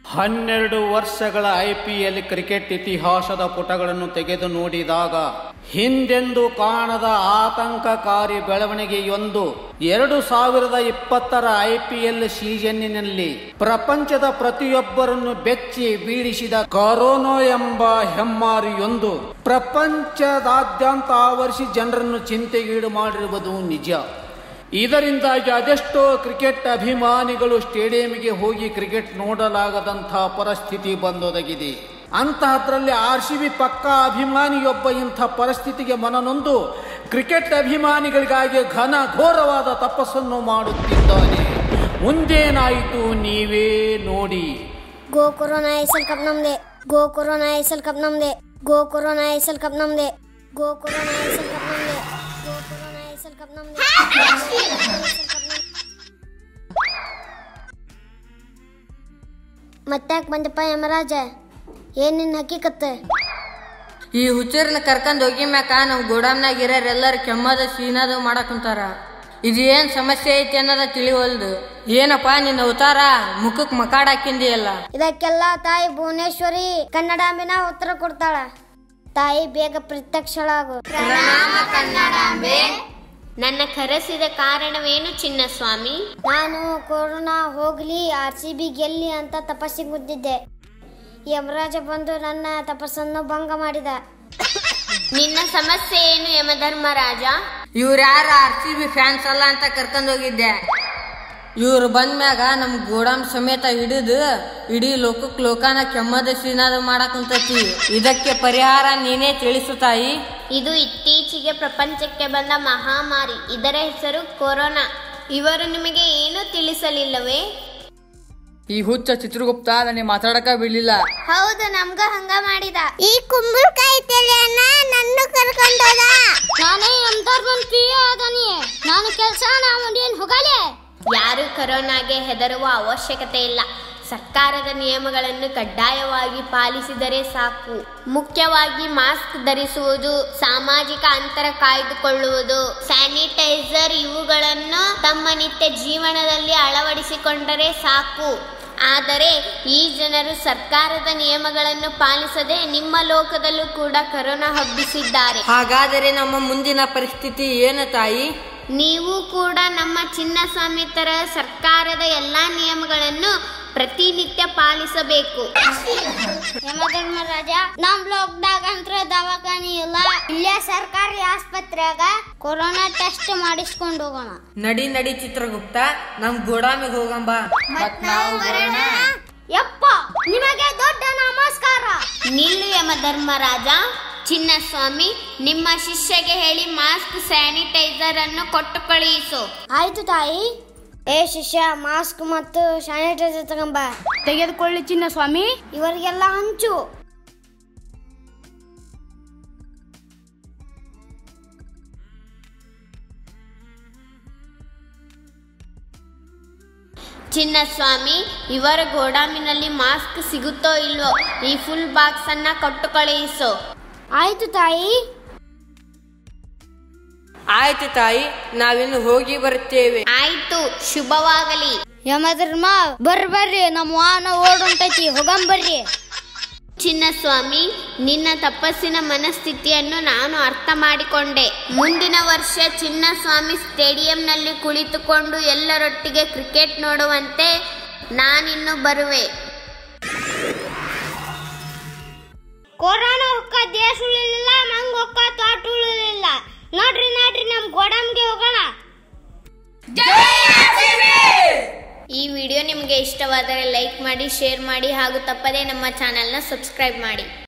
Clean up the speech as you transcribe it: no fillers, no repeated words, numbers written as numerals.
12 ವರ್ಷಗಳ IPL cricket ಇತಿಹಾಸದ ಪುಟಗಳನ್ನು ತೆಗೆದು ನೋಡಿದಾಗ ಹಿಂದೆಂದೂ ಕಾಣದ ಆತಂಕಕಾರಿ ಬೆಳವಣಿಗೆಯೊಂದು 2020ರ IPL ಸೀಸನ್ನಿನಲ್ಲಿ ಪ್ರಪಂಚದ ಪ್ರತಿಯೊಬ್ಬರನ್ನು ಬೆಚ್ಚಿ ಬೀಳಿಸಿದ ಕೊರೋನಾ ಎಂಬ ಹೆಮ್ಮಾರಿಯೊಂದು ಪ್ರಪಂಚದಾದ್ಯಂತ ಆವರಿಸಿ ಜನರನ್ನು ಚಿಂತೆಗೀಡು ಮಾಡಿರುವುದು ನಿಜ. ಇದರಿಂದಾಗಿ ಅದೆಷ್ಟೋ ಕ್ರಿಕೆಟ್ ಅಭಿಮಾನಿಗಳು ಸ್ಟೇಡಿಯಂಗೆ ಹೋಗಿ ಕ್ರಿಕೆಟ್ ನೋಡಲಾಗದಂಥ ಪರಿಸ್ಥಿತಿ ಬಂದೊದಗಿದೆ. ಅಂತಹದ್ರಲ್ಲಿ RCB ಪಕ್ಕಾ ಅಭಿಮಾನಿಯೊಬ್ಬ ಇಂಥ ಪರಿಸ್ಥಿತಿಗೆ ಮನನೊಂದು ಕ್ರಿಕೆಟ್ ಅಭಿಮಾನಿಗಳಿಗಾಗಿ ಘೋರವಾದ ತಪಸ್ಸನ್ನು ಮಾಡುತ್ತಿದ್ದಾನೆ. ಮುಂದೇನಾಯಿತು ನೀವೇ ನೋಡಿ. ಗೋ ಕೊರೋನಾ ಐಸಲ್ ಕಪ್ ನಮ್ದೆ, ಗೋ ಕೊರೋನಾ ಐಸಲ್ ಕಪ್ ನಮ್ದೆ, ಗೋ ಕೊರೋನಾ ಐಸಲ್ ಕಪ್ ನಮ್ದೆ, ಗೋ ಕೊರೋನಾ ಐಸಲ್ ಕಪ್ ನಮ್ದೆ, ಗೋ ಕೊರೋನಾ ಐಸಲ್ ಕಪ್ ನಮ್ದೆ. ಮತ್ತಾಕ್ ಬಂದಪ್ಪ ಯಮರಾಜ, ಏನಿನ್ ಹಕ್ಕಿಕತ್ತೆ? ಈ ಹುಚ್ಚರ್ನ ಕರ್ಕೊಂಡ್ ಹೋಗಿ ಮ್ಯಾಕ ನಮ್ ಗೋಡಾಮ್ನಾಗ ಇರೋರೆಲ್ಲರೂ ಕೆಮ್ಮದ ಸೀನದ ಮಾಡಕ್ ಕುಂತಾರ. ಇದು ಏನ್ ಸಮಸ್ಯೆ ಐತಿ ಅನ್ನೋದ ತಿಳಿವಲ್ದು. ಏನಪ್ಪಾ ನಿನ್ನ ಅವತಾರ ಮುಖಕ್ ಮಕಾಡ್ ಹಾಕಿಂದಿಯಲ್ಲ. ಇದಕ್ಕೆಲ್ಲ ತಾಯಿ ಭುವನೇಶ್ವರಿ ಕನ್ನಡಾಂಬಿನ ಉತ್ತರ ಕೊಡ್ತಾಳ. ತಾಯಿ ಬೇಗ ಪ್ರತ್ಯಕ್ಷಳಾಗು. ಪ್ರಣಾಮ ಕನ್ನಡಾಂಬೆ. ನನ್ನ ಕರೆಸಿದ ಕಾರಣವೇನು ಚಿನ್ನಸ್ವಾಮಿ? ನಾನು ಕೊರೋನಾ ಹೋಗ್ಲಿ RCB ಗೆಲ್ಲಿ ಅಂತ ತಪಸ್ಸಿಗೆ ಗುದ್ದಿದ್ದೆ. ಯಮರಾಜ ಬಂದು ನನ್ನ ತಪಸ್ಸನ್ನು ಭಂಗ ಮಾಡಿದ. ನಿನ್ನ ಸಮಸ್ಯೆ ಏನು ಯಮಧರ್ಮರಾಜ? ಇವ್ರ ಯಾರ RCB ಫ್ಯಾನ್ಸ್ ಅಲ್ಲ ಅಂತ ಕರ್ಕೊಂಡ್ ಹೋಗಿದ್ದೆ. ಇವ್ರು ಬಂದ್ಮ್ಯಾಗ ನಮ್ ಗೋಡಾಮ್ ಸಮೇತ ಹಿಡಿದು ಇಡೀ ಲೋಕನ ಕೆಮ್ಮದ ಸೀನಾದ ಮಾಡಕ್ ಕುಂತತಿ. ಇದಕ್ಕೆ ಪರಿಹಾರ ನೀನೇ ತಿಳಿಸು ತಾಯಿ. ಇದು ಇತ್ತೀಚೆಗೆ ಪ್ರಪಂಚಕ್ಕೆ ಬಂದ ಮಹಾಮಾರಿ. ಇದರ ಹೆಸರು ಕೊರೋನಾ. ಇವರು ನಿಮಗೆ ಏನು ತಿಳಿಸಲಿಲ್ಲವೇ? ಈ ಹುಚ್ಚ ಚಿತ್ರಗುಪ್ತ ನನಗೆ ಮಾತಾಡಕ ಬಿಡ್ಲಿಲ್ಲ. ಹೌದು, ನಮ್ಗ ಹಂಗ ಮಾಡಿದ. ಈ ಕುಂಬಳಕಾಯಿ ತಲೆಯನ್ನ ನನ್ನ ಕರ್ಕೊಂಡೋದ. ನಾನೇ ನಾನು ಕೆಲಸ ಹೋಗಲೇ. ಯಾರು ಕೊರೋನಾಗೆ ಹೆದರುವ ಅವಶ್ಯಕತೆ ಇಲ್ಲ. ಸರ್ಕಾರದ ನಿಯಮಗಳನ್ನು ಕಡ್ಡಾಯವಾಗಿ ಪಾಲಿಸಿದರೆ ಸಾಕು. ಮುಖ್ಯವಾಗಿ ಮಾಸ್ಕ್ ಧರಿಸುವುದು, ಸಾಮಾಜಿಕ ಅಂತರ ಕಾಯ್ದುಕೊಳ್ಳುವುದು, ಸ್ಯಾನಿಟೈಸರ್ ಇವುಗಳನ್ನು ತಮ್ಮ ನಿತ್ಯ ಜೀವನದಲ್ಲಿ ಅಳವಡಿಸಿಕೊಂಡರೆ ಸಾಕು. ಆದರೆ ಈ ಜನರು ಸರ್ಕಾರದ ನಿಯಮಗಳನ್ನು ಪಾಲಿಸದೆ ನಿಮ್ಮ ಲೋಕದಲ್ಲೂ ಕೂಡ ಕೊರೋನಾ ಹಬ್ಬಿಸಿದ್ದಾರೆ. ಹಾಗಾದರೆ ನಮ್ಮ ಮುಂದಿನ ಪರಿಸ್ಥಿತಿ ಏನು ತಾಯಿ? ನೀವು ಕೂಡ ನಮ್ಮ ಚಿನ್ನಸ್ವಾಮಿ ತರ ಸರ್ಕಾರದ ಎಲ್ಲಾ ನಿಯಮಗಳನ್ನು ಪ್ರತಿನಿತ್ಯ ಪಾಲಿಸಬೇಕು. ಯಮಧರ್ಮರಾಜ, ನಮ್ ಬ್ಲಾಕ್ದಾಗ ಅಂತ ದವಾಖಾನೆ ಇಲ್ಲ. ಇಲ್ಲೇ ಸರ್ಕಾರಿ ಆಸ್ಪತ್ರೆಯಾಗ ಕೊರೋನಾ ಟೆಸ್ಟ್ ಮಾಡಿಸ್ಕೊಂಡು ಹೋಗೋಣ. ನಡಿ ಚಿತ್ರಗುಪ್ತ, ನಮ್ ಗೋಡಾಮಿಗೆ ಹೋಗಂಬ. ಯಪ್ಪ, ನಿಮಗೆ ದೊಡ್ಡ ನಮಸ್ಕಾರ. ನಿಲ್ಲು ಯಮಧರ್ಮರಾಜ. ಚಿನ್ನಸ್ವಾಮಿ, ನಿಮ್ಮ ಶಿಷ್ಯಗೆ ಹೇಳಿ ಮಾಸ್ಕ್, ಸ್ಯಾನಿಟೈಸರ್ ಅನ್ನು ಕೊಟ್ಟು ಕಳುಹಿಸು. ಆಯ್ತು ತಾಯಿ. ಏ ಶಿಷ್ಯ, ಮಾಸ್ಕ್ ಮತ್ತು ಸ್ಯಾನಿಟೈಸರ್ ತಗೊಂಬ. ತೆಗೆದುಕೊಳ್ಳಿ ಚಿನ್ನಸ್ವಾಮಿ. ಇವರಿಗೆಲ್ಲ ಹಂಚು. ಚಿನ್ನಸ್ವಾಮಿ, ಇವರ ಗೋಡಾಮಿನಲ್ಲಿ ಮಾಸ್ಕ್ ಸಿಗುತ್ತೋ ಇಲ್ವೋ ಈ ಫುಲ್ ಬಾಕ್ಸ್ ಅನ್ನ ಕೊಟ್ಟು ಕಳುಹಿಸು. ಆಯ್ತು ತಾಯಿ. ಆಯ್ತು ತಾಯಿ, ನಾವಿನ್ನು ಹೋಗಿ ಬರುತ್ತೇವೆ. ಆಯ್ತು, ಶುಭವಾಗಲಿ. ಯಮಧರ್ಮ, ಬರ್ರಿ, ನಮ್ಮ ವಾಹನ ಓಡುಂಟೈತಿ, ಹೋಗಂಬರ್ರಿ. ಚಿನ್ನಸ್ವಾಮಿ, ನಿನ್ನ ತಪಸ್ಸಿನ ಮನಸ್ಥಿತಿಯನ್ನು ನಾನು ಅರ್ಥ ಮಾಡಿಕೊಂಡೆ. ಮುಂದಿನ ವರ್ಷ ಚಿನ್ನಸ್ವಾಮಿ ಸ್ಟೇಡಿಯಂನಲ್ಲಿ ಕುಳಿತುಕೊಂಡು ಎಲ್ಲರೊಟ್ಟಿಗೆ ಕ್ರಿಕೆಟ್ ನೋಡುವಂತೆ ನಾನಿನ್ನು ಬರುವೆ. ಕೊರೋನಾ ಹೊಕ್ಕ ದೇಶ ಉಳಿಲಿಲ್ಲ, ಮಂಗ ಹೊಕ್ಕ ತೋಟ ಉಳಿಲಿಲ್ಲ. ನೋಡ್ರಿ ನಮ್ ಗೋಡಾಮ್ಗೆ ಹೋಗೋಣ. ಈ ವಿಡಿಯೋ ನಿಮಗೆ ಇಷ್ಟವಾದರೆ ಲೈಕ್ ಮಾಡಿ, ಶೇರ್ ಮಾಡಿ ಹಾಗೂ ತಪ್ಪದೇ ನಮ್ಮ ಚಾನೆಲ್ನ ಸಬ್ಸ್ಕ್ರೈಬ್ ಮಾಡಿ.